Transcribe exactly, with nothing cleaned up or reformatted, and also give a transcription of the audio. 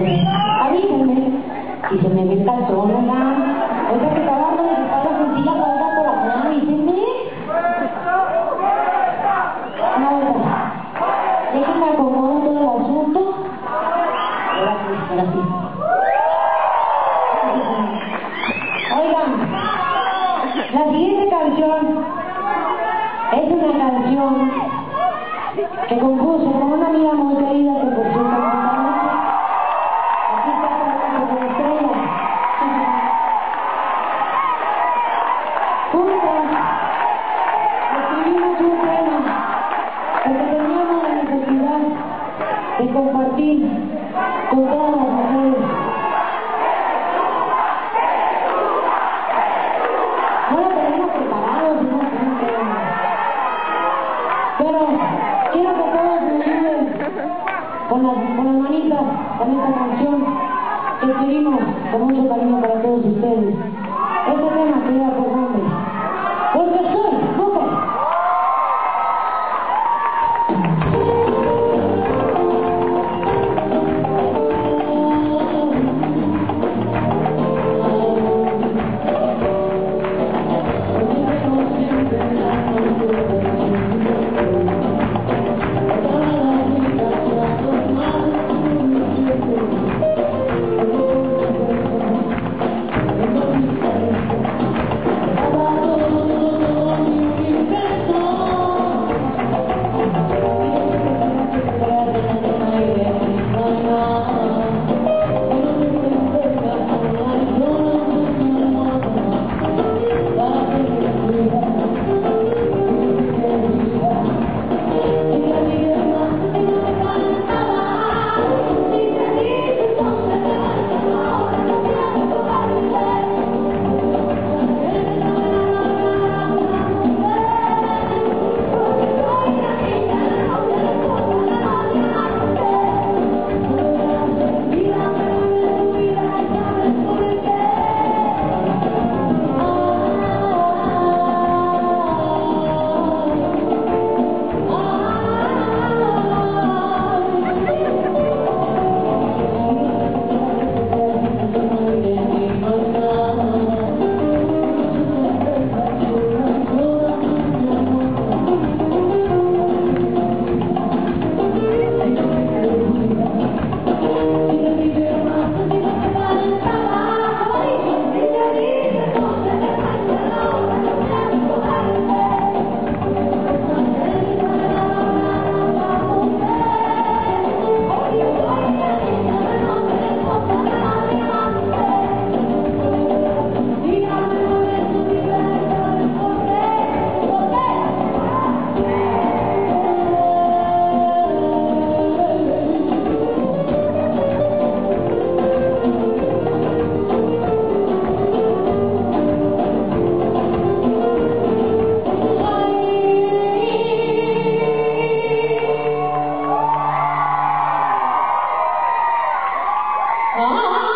avísenme. Si se me ve el calzón, ¿verdad? Oiga, que está dando de espalda sencilla, oiga, por acá, avísenme. No, oiga. Déjenme acomodar todo el asunto. Ahora sí, ahora sí. Oigan, la siguiente canción es una canción que compuse con una amiga muy querida que por cierto me gusta mucho. Aquí está con la estrella. Juntas escribimos un tema porque teníamos la necesidad de compartir con todas las mujeres. No lo tenemos preparado, sino que pero quiero que todos me ayuden con las, con las manitas, con esta canción que escribimos con mucho cariño para todos ustedes. Este tema que lleva por nombre Porque soy mujer. Ah